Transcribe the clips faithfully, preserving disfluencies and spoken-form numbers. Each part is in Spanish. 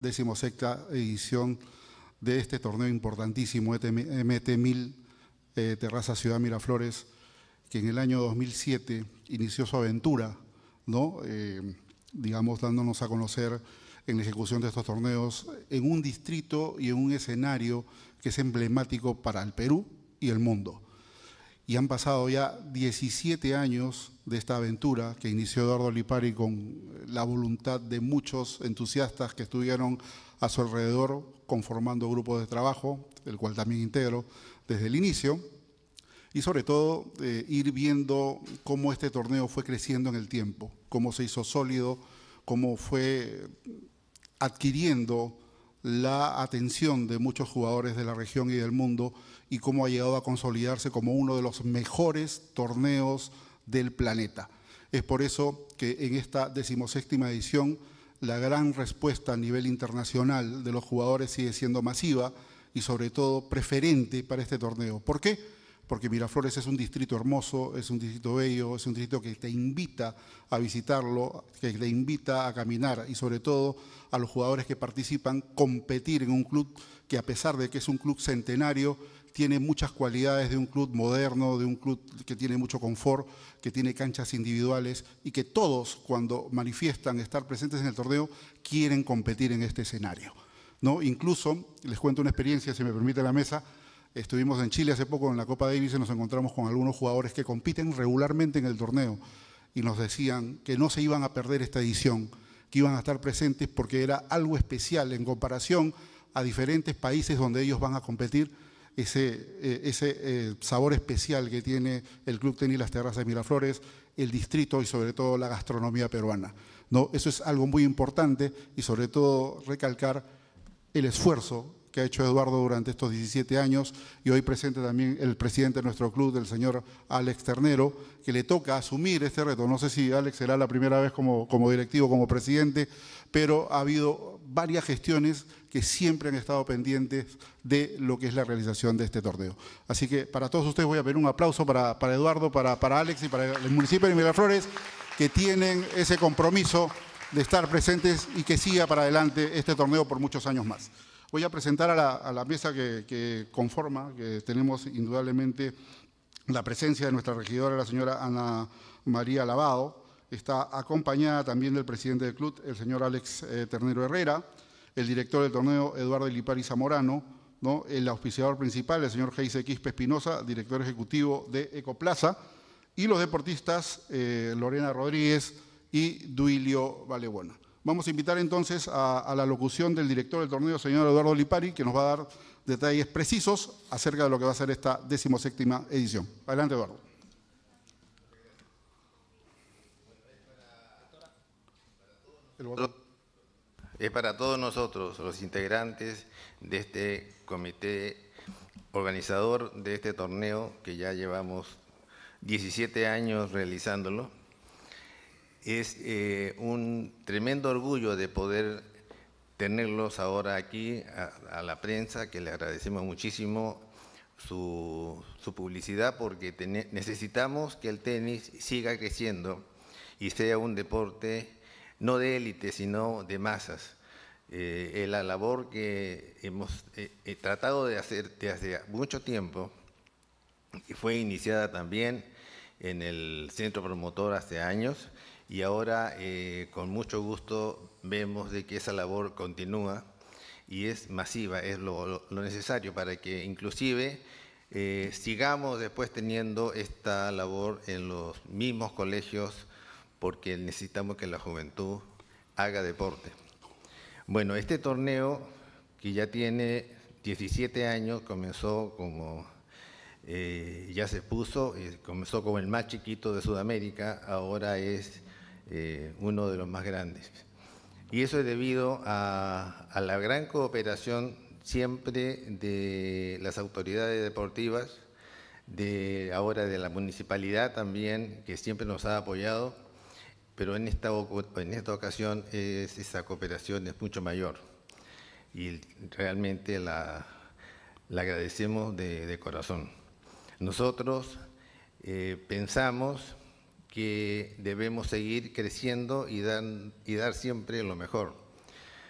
decimosexta edición de este torneo importantísimo, M T mil eh, Terraza Ciudad Miraflores, que en el año dos mil siete inició su aventura, ¿no? Eh, digamos, dándonos a conocer en la ejecución de estos torneos en un distrito y en un escenario que es emblemático para el Perú y el mundo. Y han pasado ya diecisiete años de esta aventura que inició Eduardo Lipari con la voluntad de muchos entusiastas que estuvieron a su alrededor conformando grupos de trabajo, el cual también integro desde el inicio, y sobre todo eh, ir viendo cómo este torneo fue creciendo en el tiempo, cómo se hizo sólido, cómo fue adquiriendo la atención de muchos jugadores de la región y del mundo y cómo ha llegado a consolidarse como uno de los mejores torneos del planeta. Es por eso que en esta decimoséptima edición la gran respuesta a nivel internacional de los jugadores sigue siendo masiva y sobre todo preferente para este torneo. ¿Por qué? Porque Miraflores es un distrito hermoso, es un distrito bello, es un distrito que te invita a visitarlo, que te invita a caminar y sobre todo a los jugadores que participan competir en un club que a pesar de que es un club centenario, tiene muchas cualidades de un club moderno, de un club que tiene mucho confort, que tiene canchas individuales y que todos cuando manifiestan estar presentes en el torneo quieren competir en este escenario, ¿no? Incluso, les cuento una experiencia, si me permite la mesa. Estuvimos en Chile hace poco en la Copa Davis y nos encontramos con algunos jugadores que compiten regularmente en el torneo y nos decían que no se iban a perder esta edición, que iban a estar presentes porque era algo especial en comparación a diferentes países donde ellos van a competir, ese, eh, ese eh, sabor especial que tiene el Club Tenis Las Terrazas de Miraflores, el distrito y sobre todo la gastronomía peruana, ¿no? Eso es algo muy importante y sobre todo recalcar el esfuerzo que ha hecho Eduardo durante estos diecisiete años y hoy presente también el presidente de nuestro club, el señor Alex Ternero, que le toca asumir este reto. No sé si Alex será la primera vez como, como directivo, como presidente, pero ha habido varias gestiones que siempre han estado pendientes de lo que es la realización de este torneo. Así que para todos ustedes voy a pedir un aplauso para, para Eduardo, para, para Alex y para el municipio de Miraflores, que tienen ese compromiso de estar presentes y que siga para adelante este torneo por muchos años más. Voy a presentar a la, a la mesa que, que conforma, que tenemos indudablemente la presencia de nuestra regidora, la señora Ana María Lavado. Está acompañada también del presidente del club, el señor Alex eh, Ternero Herrera, el director del torneo, Eduardo Lipari Zamorano, ¿no? El auspiciador principal, el señor Geise Quispe Espinosa, director ejecutivo de Ecoplaza, y los deportistas, eh, Lorena Rodríguez y Duilio Valebuena. Vamos a invitar entonces a, a la locución del director del torneo, señor Eduardo Lipari, que nos va a dar detalles precisos acerca de lo que va a ser esta decimoséptima edición. Adelante, Eduardo. Es para todos nosotros, los integrantes de este comité organizador de este torneo, que ya llevamos diecisiete años realizándolo. Es eh, un tremendo orgullo de poder tenerlos ahora aquí, a, a la prensa, que le agradecemos muchísimo su, su publicidad, porque ten, necesitamos que el tenis siga creciendo y sea un deporte no de élite, sino de masas. Eh, la labor que hemos eh, eh, tratado de hacer desde hace mucho tiempo, y fue iniciada también en el centro promotor hace años, y ahora eh, con mucho gusto vemos de que esa labor continúa y es masiva, es lo, lo, lo necesario para que inclusive eh, sigamos después teniendo esta labor en los mismos colegios, porque necesitamos que la juventud haga deporte. Bueno, este torneo, que ya tiene diecisiete años, comenzó como, eh, ya se puso, eh, comenzó como el más chiquito de Sudamérica, ahora es Eh, uno de los más grandes. Y eso es debido a, a la gran cooperación siempre de las autoridades deportivas, de ahora de la municipalidad también, que siempre nos ha apoyado, pero en esta, en esta ocasión es, esa cooperación es mucho mayor y realmente la, la agradecemos de, de corazón. Nosotros eh, pensamos que debemos seguir creciendo y dar, y dar siempre lo mejor.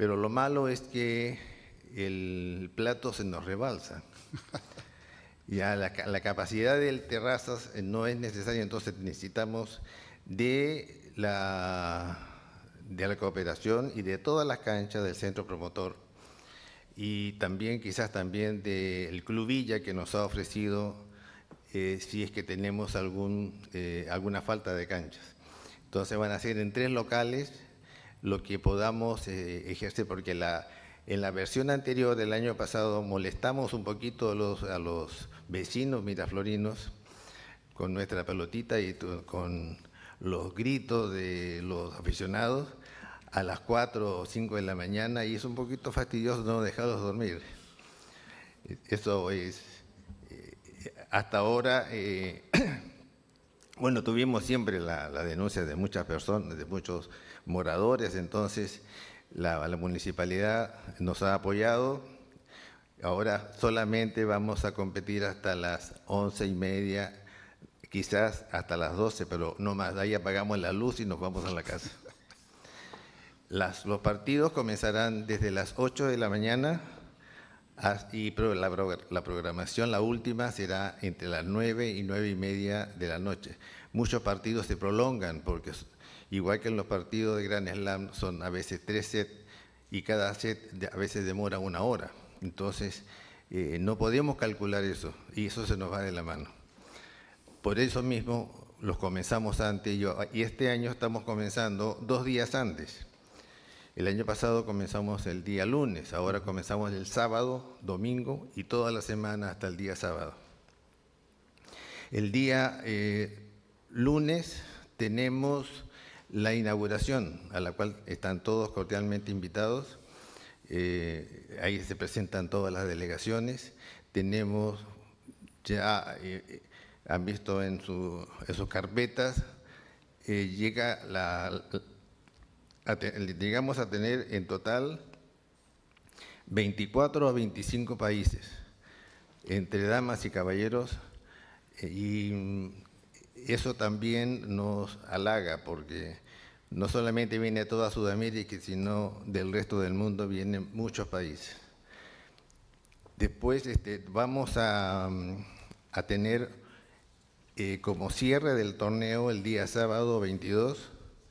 pero lo malo es que el plato se nos rebalsa. Ya la, la capacidad del terrazas no es necesaria, entonces necesitamos de la, de la cooperación y de todas las canchas del centro promotor, y también quizás también del Club Villa, que nos ha ofrecido eh, si es que tenemos algún, eh, alguna falta de canchas. Entonces van a ser en tres locales lo que podamos eh, ejercer, porque la, en la versión anterior del año pasado molestamos un poquito a los, a los vecinos miraflorinos con nuestra pelotita y con los gritos de los aficionados a las cuatro o cinco de la mañana, y es un poquito fastidioso no dejarlos dormir. Eso es, eh, hasta ahora, eh, bueno, tuvimos siempre la, la denuncia de muchas personas, de muchos moradores, entonces la, la municipalidad nos ha apoyado. Ahora solamente vamos a competir hasta las once y media, quizás hasta las doce, pero no más, de ahí apagamos la luz y nos vamos a la casa. Las, los partidos comenzarán desde las ocho de la mañana y la, la programación, la última, será entre las nueve y nueve y media de la noche. Muchos partidos se prolongan porque, igual que en los partidos de Grand Slam, son a veces tres sets y cada set a veces demora una hora. Entonces, eh, no podemos calcular eso y eso se nos va de la mano. Por eso mismo los comenzamos antes, yo, y este año estamos comenzando dos días antes. El año pasado comenzamos el día lunes, ahora comenzamos el sábado, domingo y toda la semana hasta el día sábado. El día eh, lunes tenemos la inauguración, a la cual están todos cordialmente invitados. Eh, ahí se presentan todas las delegaciones. Tenemos ya, eh, han visto en, su, en sus carpetas, eh, llega la... A te, llegamos a tener en total veinticuatro a veinticinco países, entre damas y caballeros, y eso también nos halaga porque no solamente viene toda Sudamérica, sino del resto del mundo vienen muchos países. Después este, vamos a, a tener eh, como cierre del torneo el día sábado veintidós,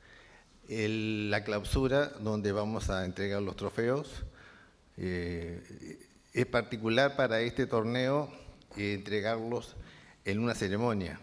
El, la clausura, donde vamos a entregar los trofeos. Eh, es particular para este torneo eh, entregarlos en una ceremonia.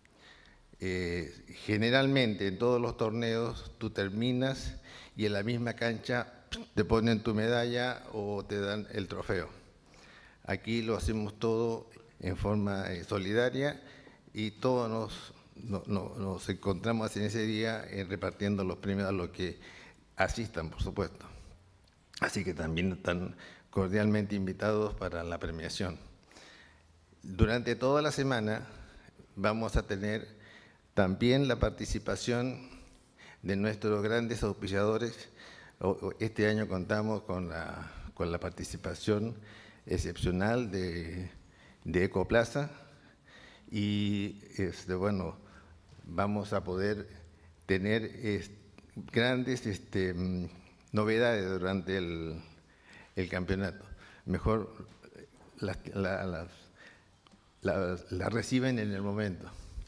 Eh, generalmente en todos los torneos tú terminas y en la misma cancha te ponen tu medalla o te dan el trofeo. Aquí lo hacemos todo en forma eh, solidaria y todos nos... No, no, nos encontramos en ese día eh, repartiendo los premios a los que asistan, por supuesto. Así que también están cordialmente invitados para la premiación. Durante toda la semana vamos a tener también la participación de nuestros grandes auspiciadores. Este año contamos con la, con la participación excepcional de, de Ecoplaza y, este, bueno, vamos a poder tener este, grandes este, novedades durante el, el campeonato. Mejor las la, la, la, la reciben en el momento.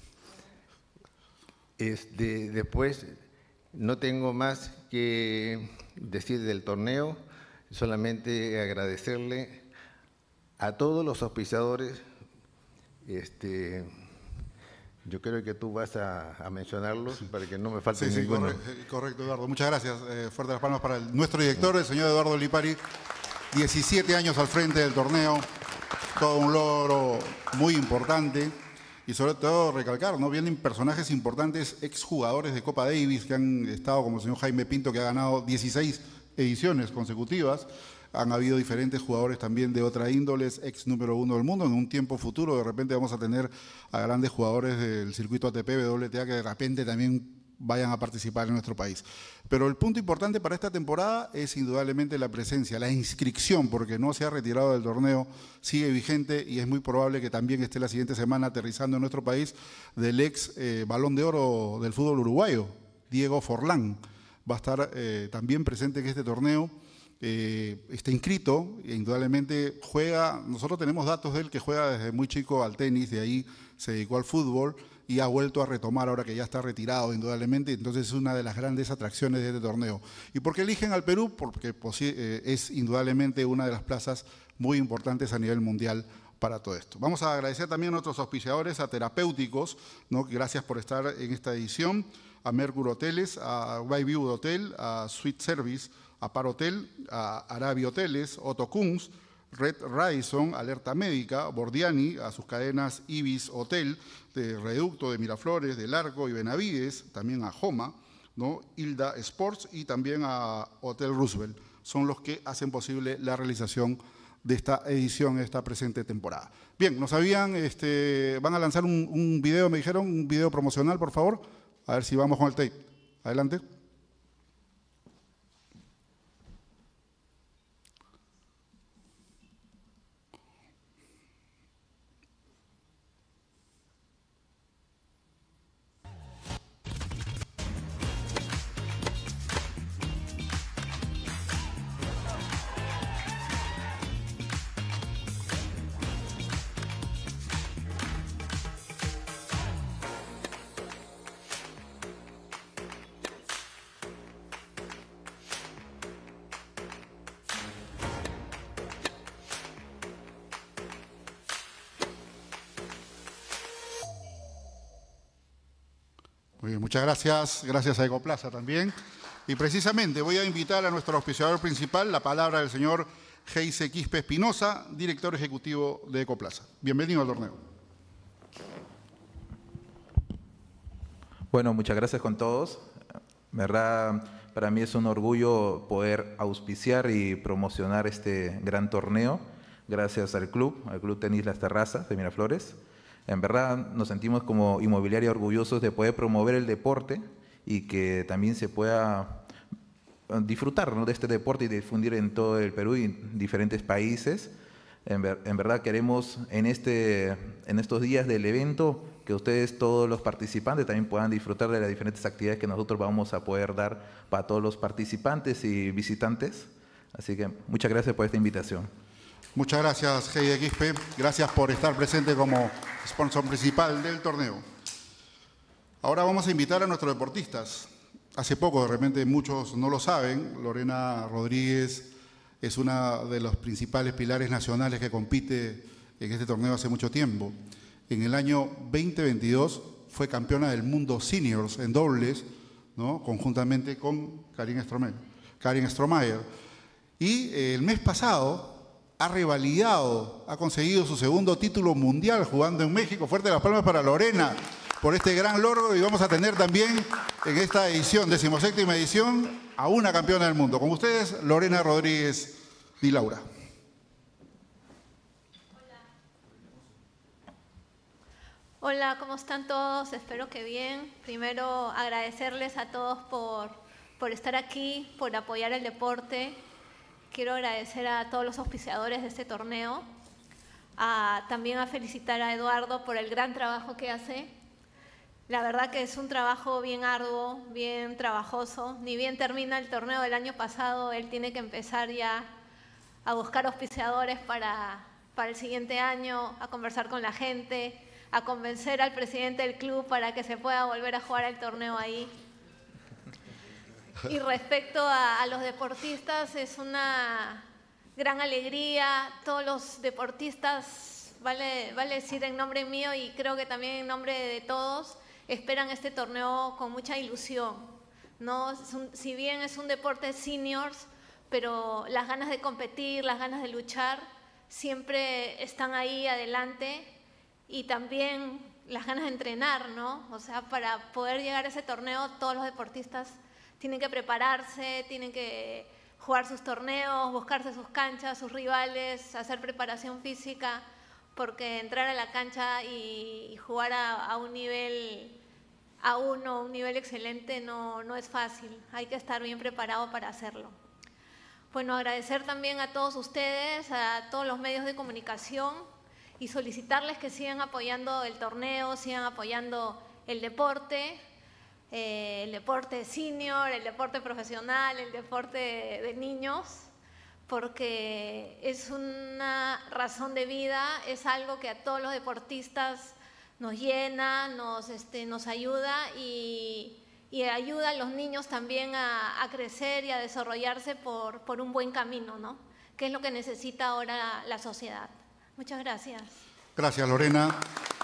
Este, después, no tengo más que decir del torneo, solamente agradecerle a todos los auspiciadores. Este, yo creo que tú vas a, a mencionarlos para que no me falte sí, ninguno. Sí, correcto, correcto, Eduardo. Muchas gracias. Eh, fuerte las palmas para el, nuestro director, el señor Eduardo Lipari. diecisiete años al frente del torneo, todo un logro muy importante. Y sobre todo recalcar, ¿no? Vienen personajes importantes, exjugadores de Copa Davis que han estado, como el señor Jaime Pinto, que ha ganado dieciséis ediciones consecutivas. Han habido diferentes jugadores también de otra índole, ex número uno del mundo. En un tiempo futuro, de repente vamos a tener a grandes jugadores del circuito A T P, W T A, que de repente también vayan a participar en nuestro país. Pero el punto importante para esta temporada es indudablemente la presencia, la inscripción, porque no se ha retirado del torneo, sigue vigente y es muy probable que también esté la siguiente semana aterrizando en nuestro país del ex eh, Balón de Oro del fútbol uruguayo, Diego Forlán. Va a estar eh, también presente en este torneo. eh, está inscrito, e indudablemente juega, nosotros tenemos datos de él que juega desde muy chico al tenis, de ahí se dedicó al fútbol y ha vuelto a retomar ahora que ya está retirado indudablemente, entonces es una de las grandes atracciones de este torneo. ¿Y por qué eligen al Perú? Porque eh, es indudablemente una de las plazas muy importantes a nivel mundial para todo esto. Vamos a agradecer también a nuestros auspiciadores, a Terapéuticos, ¿no? Gracias por estar en esta edición, a Mercure Hoteles, a Byview Hotel, a Suite Service, a Par Hotel, a Arabi Hoteles, Otto Kunz, Red Radisson, Alerta Médica, Bordiani, a sus cadenas Ibis Hotel, de Reducto, de Miraflores, de Largo y Benavides, también a Joma, ¿no? Hilda Sports y también a Hotel Roosevelt. Son los que hacen posible la realización de esta edición, de esta presente temporada. Bien, nos habían, este, van a lanzar un, un video, me dijeron, un video promocional, por favor. A ver si vamos con el tape. Adelante. Muy bien, muchas gracias. Gracias a Ecoplaza también. Y precisamente voy a invitar a nuestro auspiciador principal, la palabra del señor Geise Quispe Espinosa, director ejecutivo de Ecoplaza. Bienvenido al torneo. Bueno, muchas gracias con todos. ¿Verdad? Para mí es un orgullo poder auspiciar y promocionar este gran torneo, gracias al club, al Club Tenis Las Terrazas de Miraflores. En verdad nos sentimos como inmobiliaria orgullosos de poder promover el deporte y que también se pueda disfrutar, ¿no?, de este deporte y difundir en todo el Perú y en diferentes países. En, ver, en verdad queremos en, este, en estos días del evento que ustedes, todos los participantes, también puedan disfrutar de las diferentes actividades que nosotros vamos a poder dar para todos los participantes y visitantes. Así que muchas gracias por esta invitación. Muchas gracias, Geise Quispe. Gracias por estar presente como sponsor principal del torneo. Ahora vamos a invitar a nuestros deportistas. Hace poco, de repente muchos no lo saben, Lorena Rodríguez es una de los principales pilares nacionales que compite en este torneo hace mucho tiempo. En el año veinte veintidós fue campeona del mundo seniors en dobles, ¿no?, conjuntamente con Karin Stromae, Karin Stromae. Y eh, el mes pasado ha revalidado, ha conseguido su segundo título mundial jugando en México. Fuerte las palmas para Lorena por este gran logro, y vamos a tener también en esta edición, decimoséptima edición, a una campeona del mundo. Con ustedes, Lorena Rodríguez Di Laura. Hola, ¿cómo están todos? Espero que bien. Primero, agradecerles a todos por, por estar aquí, por apoyar el deporte. Quiero agradecer a todos los auspiciadores de este torneo. A, también a felicitar a Eduardo por el gran trabajo que hace. La verdad que es un trabajo bien arduo, bien trabajoso. Ni bien termina el torneo del año pasado, él tiene que empezar ya a buscar auspiciadores para, para el siguiente año, a conversar con la gente, a convencer al presidente del club para que se pueda volver a jugar el torneo ahí. Y respecto a, a los deportistas, es una gran alegría. Todos los deportistas, vale, vale decir en nombre mío y creo que también en nombre de todos, esperan este torneo con mucha ilusión, ¿no? Es un, si bien es un deporte seniors, pero las ganas de competir, las ganas de luchar, siempre están ahí adelante. Y también las ganas de entrenar, ¿no? O sea, para poder llegar a ese torneo, todos los deportistas tienen que prepararse, tienen que jugar sus torneos, buscarse sus canchas, sus rivales, hacer preparación física, porque entrar a la cancha y, y jugar a, a un nivel A uno, un nivel excelente, no, no es fácil. Hay que estar bien preparado para hacerlo. Bueno, agradecer también a todos ustedes, a todos los medios de comunicación, y solicitarles que sigan apoyando el torneo, sigan apoyando el deporte, eh, el deporte senior, el deporte profesional, el deporte de, de niños. porque es una razón de vida, es algo que a todos los deportistas nos llena, nos, este, nos ayuda y, y ayuda a los niños también a, a crecer y a desarrollarse por, por un buen camino, ¿no? Que es lo que necesita ahora la sociedad. Muchas gracias. Gracias, Lorena.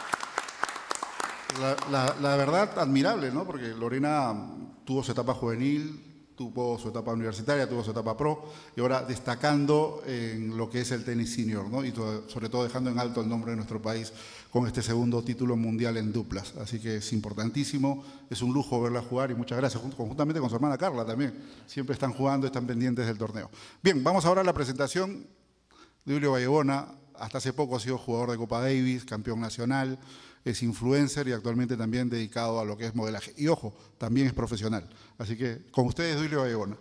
La, la, la verdad, admirable, ¿no? Porque Lorena tuvo su etapa juvenil, tuvo su etapa universitaria, tuvo su etapa pro, y ahora destacando en lo que es el tenis senior, ¿no? Y todo, sobre todo dejando en alto el nombre de nuestro país con este segundo título mundial en duplas. Así que es importantísimo, es un lujo verla jugar y muchas gracias, conjuntamente con su hermana Carla también. Siempre están jugando, están pendientes del torneo. Bien, vamos ahora a la presentación de Julio Vallebona. Hasta hace poco ha sido jugador de Copa Davis, campeón nacional, es influencer y actualmente también dedicado a lo que es modelaje. Y ojo, también es profesional. Así que con ustedes, Julio Vallebona.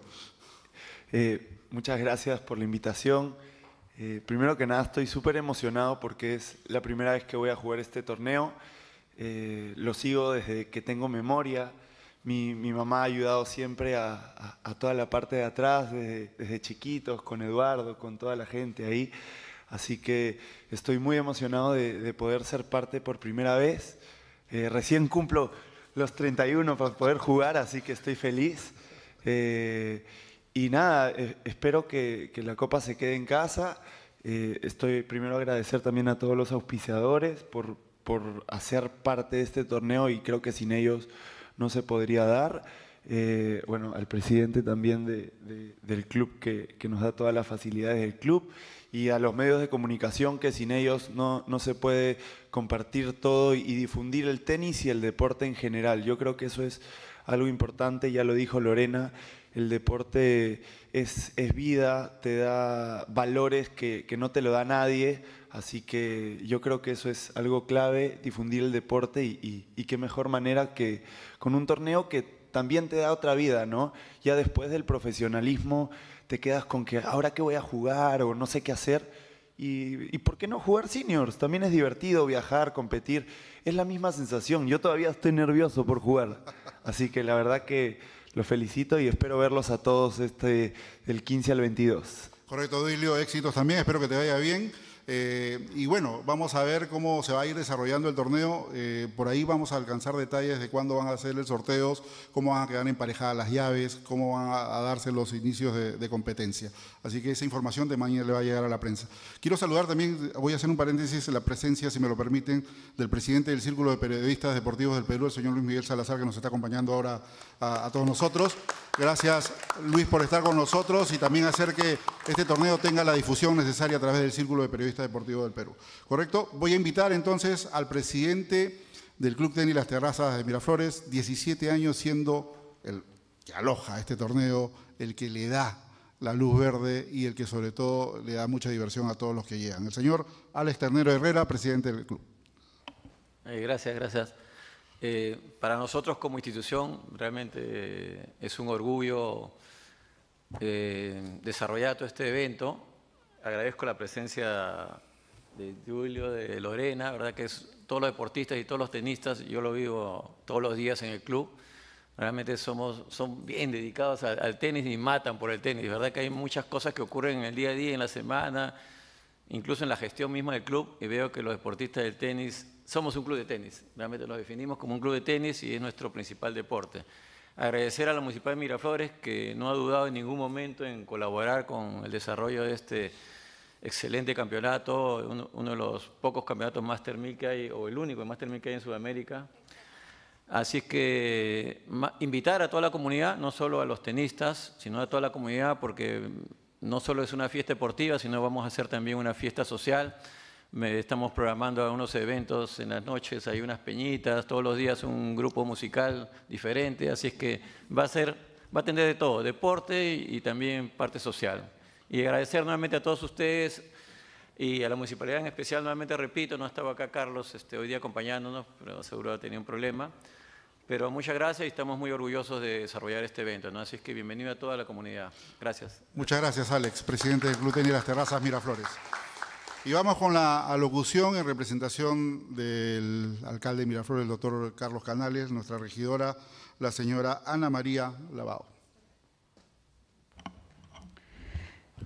Eh, muchas gracias por la invitación. Eh, primero que nada, estoy súper emocionado porque es la primera vez que voy a jugar este torneo. Eh, lo sigo desde que tengo memoria. Mi, mi mamá ha ayudado siempre a, a, a toda la parte de atrás, desde, desde chiquitos, con Eduardo, con toda la gente ahí. Así que estoy muy emocionado de, de poder ser parte por primera vez. Eh, recién cumplo los treinta y uno para poder jugar, así que estoy feliz. Eh, y nada, eh, espero que, que la Copa se quede en casa. Eh, estoy primero a agradecer también a todos los auspiciadores por, por hacer parte de este torneo y creo que sin ellos no se podría dar. Eh, bueno, al presidente también de, de, del club que, que nos da todas las facilidades del club. Y a los medios de comunicación que sin ellos no, no se puede compartir todo y difundir el tenis y el deporte en general. Yo creo que eso es algo importante, ya lo dijo Lorena, el deporte es, es vida, te da valores que, que no te lo da nadie, así que yo creo que eso es algo clave, difundir el deporte y, y, y qué mejor manera que con un torneo que también te da otra vida, ¿no? Ya después del profesionalismo te quedas con que ahora qué voy a jugar o no sé qué hacer. Y, y ¿por qué no jugar seniors? También es divertido viajar, competir. Es la misma sensación. Yo todavía estoy nervioso por jugar. Así que la verdad que los felicito y espero verlos a todos este, del quince al veintidós. Correcto, Duilio. Éxitos también. Espero que te vaya bien. Eh, y bueno, vamos a ver cómo se va a ir desarrollando el torneo. Eh, por ahí vamos a alcanzar detalles de cuándo van a hacer el sorteo, cómo van a quedar emparejadas las llaves, cómo van a, a darse los inicios de, de competencia. Así que esa información de mañana le va a llegar a la prensa. Quiero saludar también, voy a hacer un paréntesis, la presencia, si me lo permiten, del presidente del Círculo de Periodistas Deportivos del Perú, el señor Luis Miguel Salazar, que nos está acompañando ahora a, a todos nosotros. Gracias, Luis, por estar con nosotros y también hacer que este torneo tenga la difusión necesaria a través del Círculo de Periodistas Deportivos del Perú. ¿Correcto? Voy a invitar entonces al presidente del Club Tenis Las Terrazas de Miraflores, diecisiete años siendo el que aloja este torneo, el que le da la luz verde y el que sobre todo le da mucha diversión a todos los que llegan. El señor Alex Ternero Herrera, presidente del club. Eh, gracias, gracias. Eh, para nosotros como institución realmente eh, es un orgullo eh, desarrollar todo este evento. Agradezco la presencia de Julio, de Lorena, verdad que es, todos los deportistas y todos los tenistas, yo lo vivo todos los días en el club. Realmente somos, son bien dedicados al, al tenis y matan por el tenis. Verdad que hay muchas cosas que ocurren en el día a día, en la semana, incluso en la gestión misma del club, y veo que los deportistas del tenis, somos un club de tenis, realmente lo definimos como un club de tenis y es nuestro principal deporte. Agradecer a la Municipalidad de Miraflores que no ha dudado en ningún momento en colaborar con el desarrollo de este excelente campeonato, uno, uno de los pocos campeonatos Master mil que hay, o el único Master mil que hay en Sudamérica. Así es que invitar a toda la comunidad, no solo a los tenistas, sino a toda la comunidad, porque no solo es una fiesta deportiva, sino vamos a hacer también una fiesta social. Me, estamos programando algunos eventos en las noches, hay unas peñitas, todos los días un grupo musical diferente, así es que va a ser, va a tener de todo, deporte y, y también parte social. Y agradecer nuevamente a todos ustedes y a la municipalidad en especial, nuevamente repito, no estaba acá Carlos este, hoy día acompañándonos, pero seguro tenía un problema. Pero muchas gracias y estamos muy orgullosos de desarrollar este evento, ¿no? Así es que bienvenido a toda la comunidad. Gracias. Muchas gracias, Alex, presidente del Club Tenis Las Terrazas Miraflores. Y vamos con la alocución en representación del alcalde de Miraflores, el doctor Carlos Canales, nuestra regidora, la señora Ana María Lavao.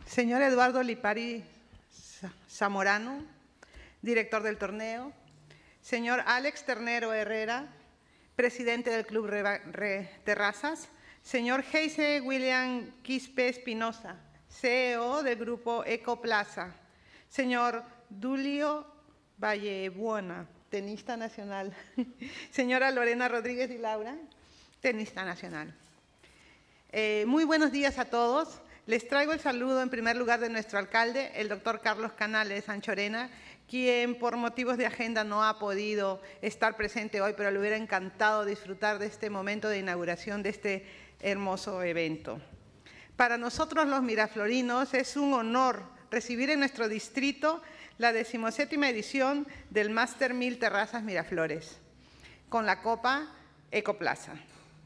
Señor Eduardo Lipari Zamorano, director del torneo. Señor Alex Ternero Herrera, presidente del Club Re Re Terrazas. Señor Heise William Quispe Espinosa, C E O del Grupo Ecoplaza. Señor Dulio Vallebuena, tenista nacional. Señora Lorena Rodríguez y Laura, tenista nacional. Eh, muy buenos días a todos. Les traigo el saludo en primer lugar de nuestro alcalde, el doctor Carlos Canales Sanchorena, quien por motivos de agenda no ha podido estar presente hoy, pero le hubiera encantado disfrutar de este momento de inauguración de este hermoso evento. Para nosotros los miraflorinos es un honor recibir en nuestro distrito la decimoséptima edición del Máster mil Terrazas Miraflores, con la Copa Ecoplaza.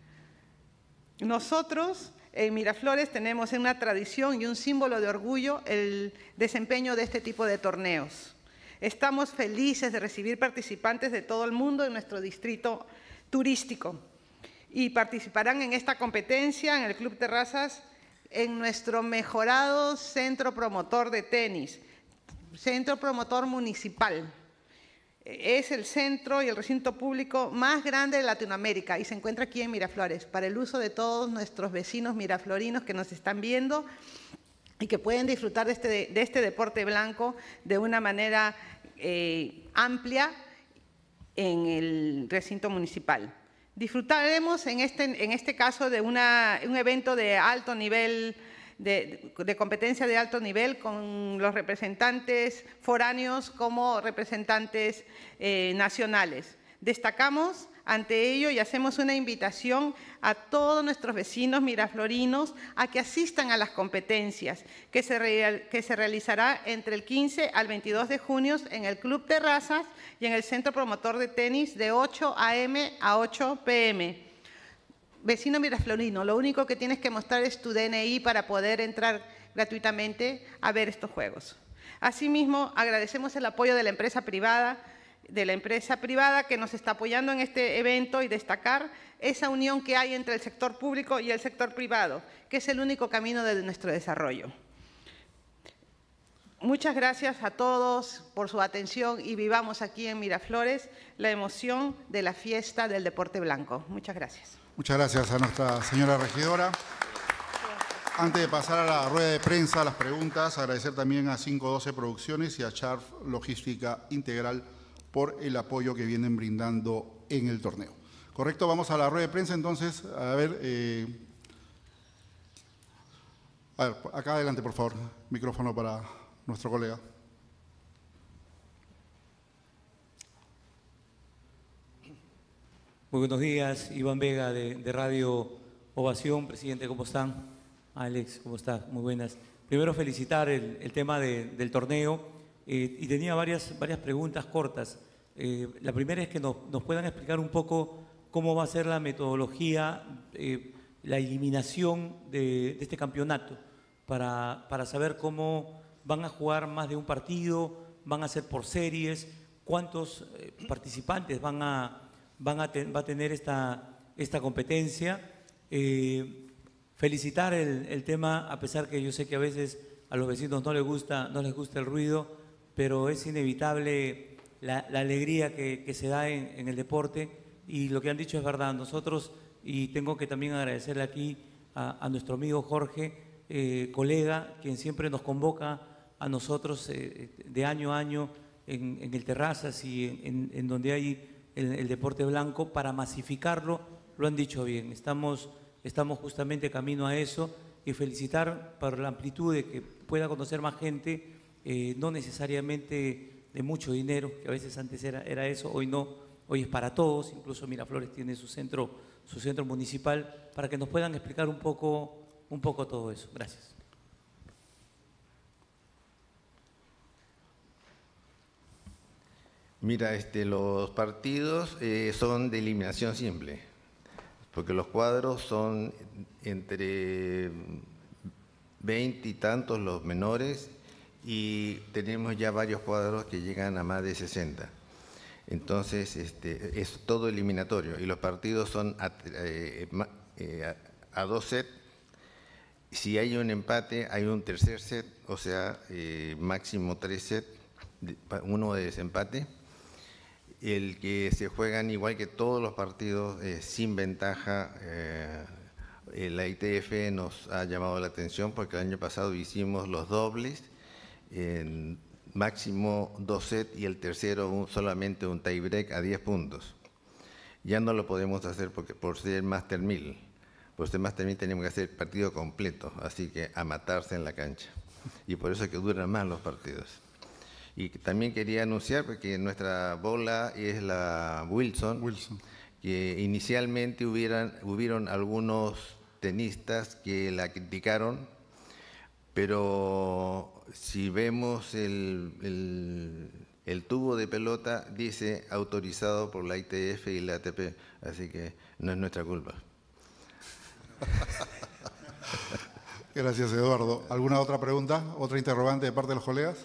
Nosotros en Miraflores tenemos una tradición y un símbolo de orgullo el desempeño de este tipo de torneos. Estamos felices de recibir participantes de todo el mundo en nuestro distrito turístico y participarán en esta competencia en el Club Terrazas en nuestro mejorado centro promotor de tenis, centro promotor municipal. Es el centro y el recinto público más grande de Latinoamérica y se encuentra aquí en Miraflores, para el uso de todos nuestros vecinos miraflorinos que nos están viendo y que pueden disfrutar de este, de este deporte blanco de una manera eh, amplia en el recinto municipal. Disfrutaremos en este, en este caso de una, un evento de alto nivel, De, de competencia de alto nivel con los representantes foráneos como representantes eh, nacionales. Destacamos ante ello y hacemos una invitación a todos nuestros vecinos miraflorinos a que asistan a las competencias que se, real, que se realizará entre el quince al veintidós de junio en el Club Terrazas y en el Centro Promotor de Tenis de ocho a eme a ocho pe eme. Vecino miraflorino, lo único que tienes que mostrar es tu de ene i para poder entrar gratuitamente a ver estos juegos. Asimismo, agradecemos el apoyo de la empresa privada, de la empresa privada que nos está apoyando en este evento y destacar esa unión que hay entre el sector público y el sector privado, que es el único camino de nuestro desarrollo. Muchas gracias a todos por su atención y vivamos aquí en Miraflores la emoción de la fiesta del deporte blanco. Muchas gracias. Muchas gracias a nuestra señora regidora. Antes de pasar a la rueda de prensa, a las preguntas, agradecer también a quinientos doce Producciones y a Charf Logística Integral por el apoyo que vienen brindando en el torneo. Correcto, vamos a la rueda de prensa entonces. A ver, eh, a ver, acá adelante por favor, micrófono para nuestro colega. Muy buenos días, Iván Vega de, de Radio Ovación. Presidente, ¿cómo están? Alex, ¿cómo estás? Muy buenas. Primero felicitar el, el tema de, del torneo eh, y tenía varias, varias preguntas cortas. Eh, la primera es que nos, nos puedan explicar un poco cómo va a ser la metodología, eh, la eliminación de, de este campeonato para, para saber cómo van a jugar más de un partido, van a ser por series, cuántos eh, participantes van a... Van a ten, va a tener esta, esta competencia. Eh, felicitar el, el tema, a pesar que yo sé que a veces a los vecinos no les gusta, no les gusta el ruido, pero es inevitable la, la alegría que, que se da en, en el deporte y lo que han dicho es verdad. Nosotros, y tengo que también agradecerle aquí a, a nuestro amigo Jorge, eh, colega, quien siempre nos convoca a nosotros eh, de año a año en, en el Terrazas y en, en, en donde hay El, el deporte blanco para masificarlo, lo han dicho bien, estamos, estamos justamente camino a eso y felicitar por la amplitud de que pueda conocer más gente, eh, no necesariamente de mucho dinero, que a veces antes era, era eso, hoy no, hoy es para todos, incluso Miraflores tiene su centro, su centro municipal, para que nos puedan explicar un poco, un poco todo eso. Gracias. Mira, este, los partidos eh, son de eliminación simple, porque los cuadros son entre veinte y tantos los menores y tenemos ya varios cuadros que llegan a más de sesenta. Entonces, este, es todo eliminatorio y los partidos son a, eh, a, a dos sets Si hay un empate, hay un tercer set, o sea, eh, máximo tres sets, uno de desempate. El que se juegan igual que todos los partidos, eh, sin ventaja. Eh, la I T F nos ha llamado la atención porque el año pasado hicimos los dobles, en máximo dos sets y el tercero un, solamente un tiebreak a diez puntos. Ya no lo podemos hacer porque por ser Master mil. Por ser Master mil tenemos que hacer partido completo, así que a matarse en la cancha. Y por eso es que duran más los partidos. Y también quería anunciar que nuestra bola es la Wilson, Wilson. que inicialmente hubieran, hubieron algunos tenistas que la criticaron, pero si vemos el, el, el tubo de pelota, dice autorizado por la I T F y la A T P, así que no es nuestra culpa. Gracias, Eduardo. ¿Alguna otra pregunta? ¿Otra interrogante de parte de los colegas?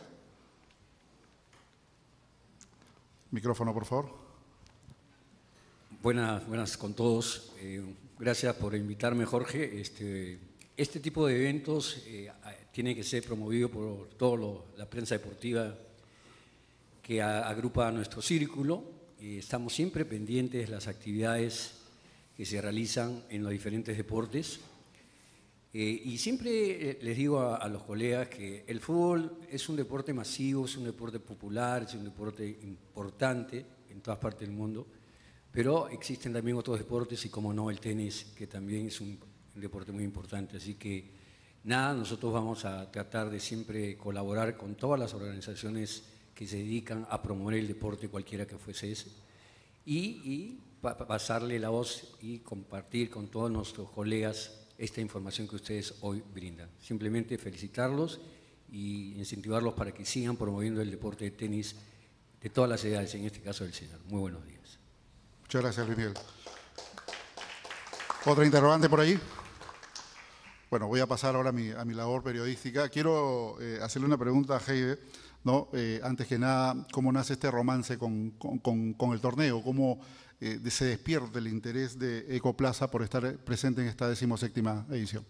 Micrófono, por favor. Buenas, buenas con todos. Eh, gracias por invitarme, Jorge. Este, este tipo de eventos eh, tiene que ser promovido por toda la prensa deportiva que a, agrupa a nuestro círculo. Eh, estamos siempre pendientes de las actividades que se realizan en los diferentes deportes. Eh, y siempre eh, les digo a, a los colegas que el fútbol es un deporte masivo, es un deporte popular, es un deporte importante en todas partes del mundo, pero existen también otros deportes y, como no, el tenis, que también es un, un deporte muy importante. Así que, nada, nosotros vamos a tratar de siempre colaborar con todas las organizaciones que se dedican a promover el deporte, cualquiera que fuese ese, y, y pa pasarle la voz y compartir con todos nuestros colegas esta información que ustedes hoy brindan. Simplemente felicitarlos y incentivarlos para que sigan promoviendo el deporte de tenis de todas las edades, en este caso del señor. Muy buenos días. Muchas gracias, Luis Miguel. ¿Otra interrogante por ahí? Bueno, voy a pasar ahora a mi, a mi labor periodística. Quiero eh, hacerle una pregunta a Heide, ¿no? Eh, antes que nada, ¿cómo nace este romance con, con, con, con el torneo? ¿Cómo eh, se despierta el interés de Ecoplaza por estar presente en esta decimoséptima edición?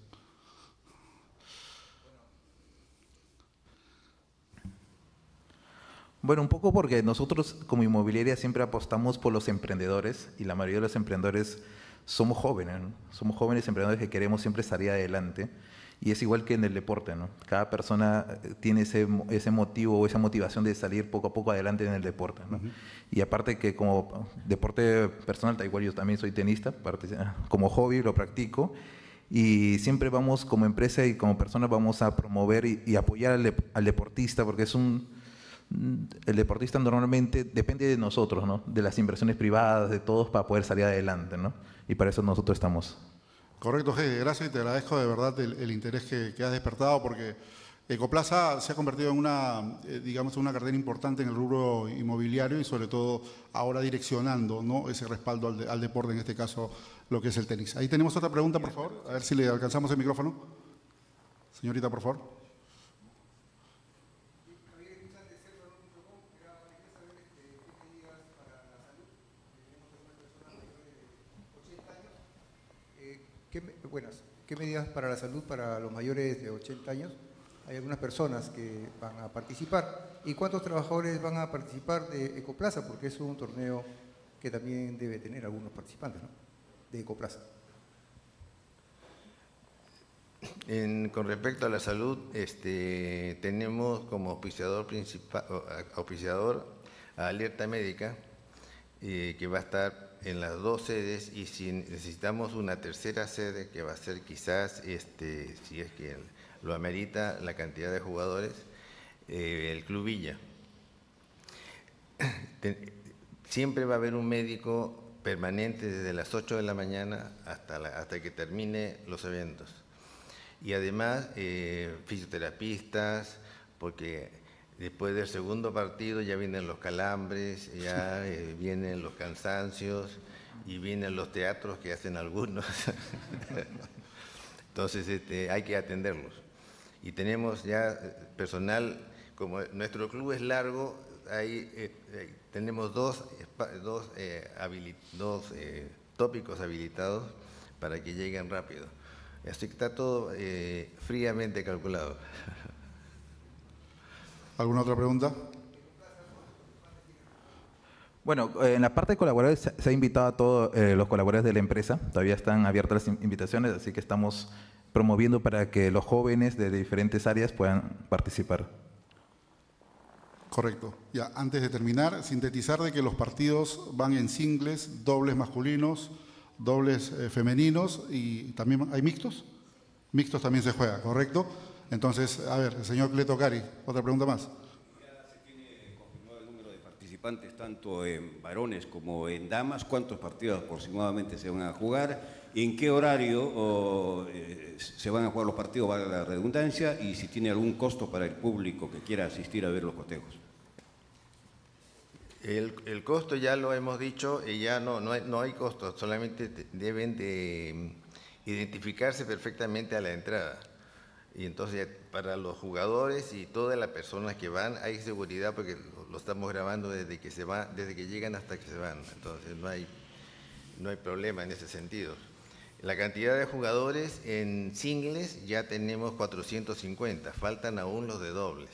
Bueno, un poco porque nosotros como inmobiliaria siempre apostamos por los emprendedores y la mayoría de los emprendedores somos jóvenes, ¿no? Somos jóvenes emprendedores que queremos siempre salir adelante y es igual que en el deporte, ¿no? Cada persona tiene ese, ese motivo o esa motivación de salir poco a poco adelante en el deporte, ¿no? Uh-huh. Y aparte que como deporte personal, tal igual yo también soy tenista, como hobby lo practico y siempre vamos como empresa y como personas vamos a promover y, y apoyar al, al deportista porque es un... El deportista normalmente depende de nosotros, ¿no? De las inversiones privadas, de todos para poder salir adelante, ¿no? Y para eso nosotros estamos. Correcto, Heide, gracias y te agradezco de verdad el, el interés que, que has despertado porque Ecoplaza se ha convertido en una, eh, digamos, una cartera importante en el rubro inmobiliario y sobre todo ahora direccionando, ¿no? Ese respaldo al, de, al deporte, en este caso lo que es el tenis. Ahí tenemos otra pregunta, por favor, a ver si le alcanzamos el micrófono. Señorita, por favor. ¿Qué, buenas, ¿Qué medidas para la salud para los mayores de ochenta años? Hay algunas personas que van a participar. ¿Y cuántos trabajadores van a participar de Ecoplaza? Porque es un torneo que también debe tener algunos participantes, ¿no? De Ecoplaza. En, con respecto a la salud, este, tenemos como auspiciador principal, auspiciador a Alerta Médica, eh, que va a estar en las dos sedes y si necesitamos una tercera sede que va a ser quizás, este, si es que lo amerita la cantidad de jugadores, eh, el Club Villa. Siempre va a haber un médico permanente desde las ocho de la mañana hasta, la, hasta que termine los eventos. Y además eh, fisioterapistas, porque después del segundo partido ya vienen los calambres, ya eh, vienen los cansancios y vienen los teatros que hacen algunos. Entonces este, hay que atenderlos. Y tenemos ya personal, como nuestro club es largo, hay, eh, eh, tenemos dos, dos, eh, habilit, dos eh, tópicos habilitados para que lleguen rápido. Así que está todo eh, fríamente calculado. ¿Alguna otra pregunta? Bueno, eh, en la parte de colaboradores se, se ha invitado a todos eh, los colaboradores de la empresa. Todavía están abiertas las invitaciones, así que estamos promoviendo para que los jóvenes de diferentes áreas puedan participar. Correcto. Ya, antes de terminar, sintetizar de que los partidos van en singles, dobles masculinos, dobles eh, femeninos y también hay mixtos. Mixtos también se juega, ¿correcto? Entonces, a ver, el señor Cleto Cari, otra pregunta más. Participantes tanto en varones como en damas, ¿cuántos partidos aproximadamente se van a jugar? ¿En qué horario oh, eh, se van a jugar los partidos, vale la redundancia? Y si tiene algún costo para el público que quiera asistir a ver los cotejos. El, el costo ya lo hemos dicho y ya no, no, hay, no hay costo, solamente deben de identificarse perfectamente a la entrada. Y entonces para los jugadores y todas las personas que van hay seguridad porque lo, lo estamos grabando desde que se va, desde que llegan hasta que se van. Entonces no hay, no hay problema en ese sentido. La cantidad de jugadores en singles ya tenemos cuatrocientos cincuenta, faltan aún los de dobles.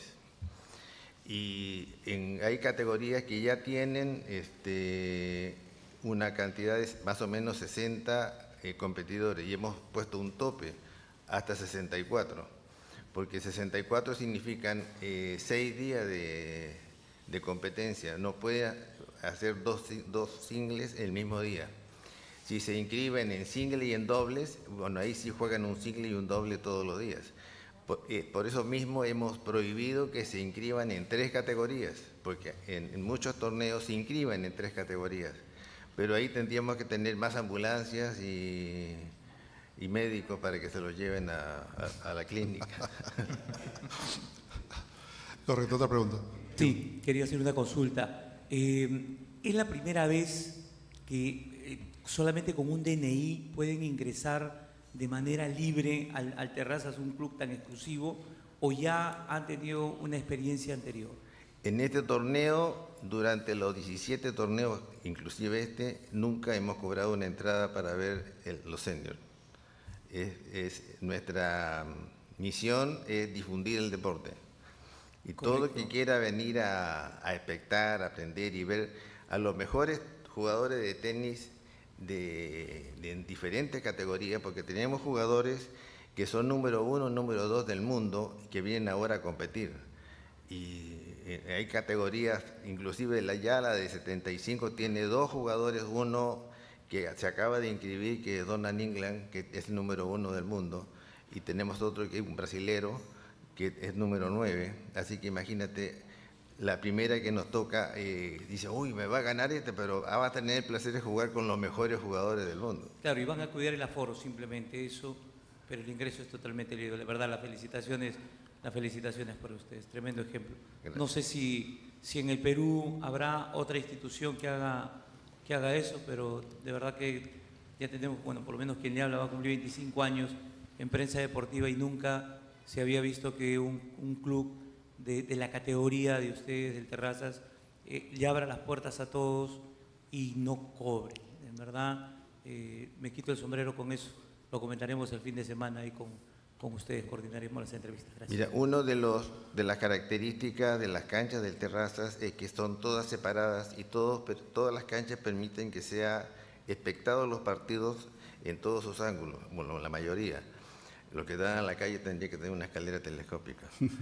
Y en, hay categorías que ya tienen este, una cantidad de más o menos sesenta eh, competidores y hemos puesto un tope hasta sesenta y cuatro, porque sesenta y cuatro significan eh, seis días de, de competencia, no puede hacer dos, dos singles el mismo día. Si se inscriben en single y en dobles, bueno, ahí sí juegan un single y un doble todos los días. Por, eh, por eso mismo hemos prohibido que se inscriban en tres categorías, porque en, en muchos torneos se inscriben en tres categorías, pero ahí tendríamos que tener más ambulancias y... y médicos para que se los lleven a, a, a la clínica. Correcto, otra pregunta. Sí, quería hacer una consulta. Eh, ¿Es la primera vez que eh, solamente con un D N I pueden ingresar de manera libre al, al Terrazas, un club tan exclusivo, o ya han tenido una experiencia anterior? En este torneo, durante los diecisiete torneos, inclusive este, nunca hemos cobrado una entrada para ver el, los seniors. Es, es nuestra misión es difundir el deporte y correcto. Todo el que quiera venir a, a espectar, aprender y ver a los mejores jugadores de tenis de, de en diferentes categorías, porque tenemos jugadores que son número uno, número dos del mundo que vienen ahora a competir y hay categorías, inclusive la Yala de setenta y cinco tiene dos jugadores, uno que se acaba de inscribir, que es Donan England, que es el número uno del mundo, y tenemos otro que es un brasilero, que es número nueve, así que imagínate, la primera que nos toca, eh, dice, uy, me va a ganar este, pero va a tener el placer de jugar con los mejores jugadores del mundo. Claro, y van a cuidar el aforo, simplemente eso, pero el ingreso es totalmente libre. La verdad, las felicitaciones, las felicitaciones para ustedes, tremendo ejemplo. Gracias. No sé si, si en el Perú habrá otra institución que haga... que haga eso, pero de verdad que ya tenemos, bueno, por lo menos quien le habla va a cumplir veinticinco años en prensa deportiva y nunca se había visto que un, un club de, de la categoría de ustedes, del Terrazas, eh, le abra las puertas a todos y no cobre. En verdad, eh, me quito el sombrero con eso. Lo comentaremos el fin de semana y con, con ustedes coordinaremos las entrevistas. Gracias. Mira, uno de los de las características de las canchas del Terrazas es que son todas separadas y todos, todas las canchas permiten que sea espectados los partidos en todos sus ángulos, bueno, la mayoría. Los que dan a la calle tendría que tener una escalera telescópica.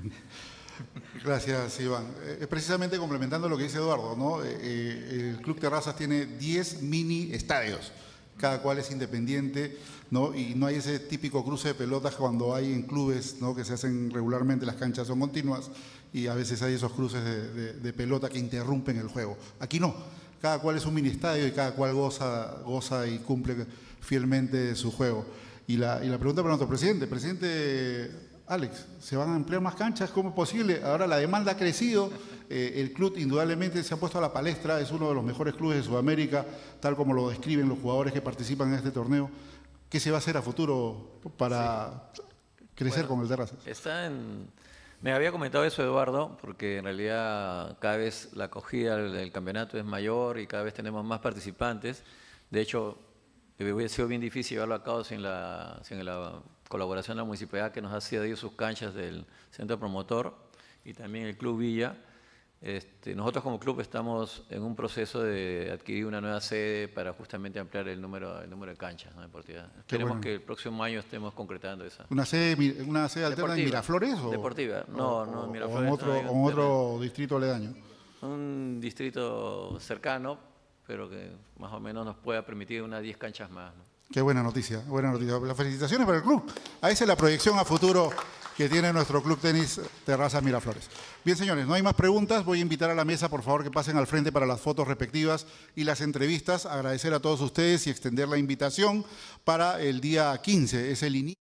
Gracias, Iván. Eh, precisamente complementando lo que dice Eduardo, ¿no? Eh, el Club Terrazas tiene diez mini estadios, cada cual es independiente, ¿no? Y no hay ese típico cruce de pelotas cuando hay en clubes, ¿no? Que se hacen regularmente, las canchas son continuas y a veces hay esos cruces de, de, de pelota que interrumpen el juego. Aquí no, cada cual es un mini estadio y cada cual goza, goza y cumple fielmente su juego. Y la, y la pregunta para nuestro presidente, presidente Alex, ¿se van a emplear más canchas? ¿Cómo es posible? Ahora la demanda ha crecido, eh, el club indudablemente se ha puesto a la palestra, es uno de los mejores clubes de Sudamérica, tal como lo describen los jugadores que participan en este torneo. ¿Qué se va a hacer a futuro para sí. crecer bueno, con el Terrazas? Está en... Me había comentado eso Eduardo, porque en realidad cada vez la acogida del, del campeonato es mayor y cada vez tenemos más participantes. De hecho, hubiera sido bien difícil llevarlo a cabo sin la, sin la colaboración de la municipalidad que nos ha cedido sus canchas del centro promotor y también el Club Villa. Este, nosotros como club estamos en un proceso de adquirir una nueva sede para justamente ampliar el número, el número de canchas, ¿no?, deportivas. Esperemos bueno. que el próximo año estemos concretando esa. ¿Una sede, una sede alterna en Miraflores? O, deportiva, no, o, no, en o Miraflores. en otro, no, hay o en otro distrito aledaño. Un distrito cercano, pero que más o menos nos pueda permitir unas diez canchas más, ¿no? Qué buena noticia, buena noticia. Las felicitaciones para el club. A esa es la proyección a futuro que tiene nuestro Club Tenis Terrazas Miraflores. Bien, señores, no hay más preguntas. Voy a invitar a la mesa, por favor, que pasen al frente para las fotos respectivas y las entrevistas. Agradecer a todos ustedes y extender la invitación para el día quince. Es el inicio.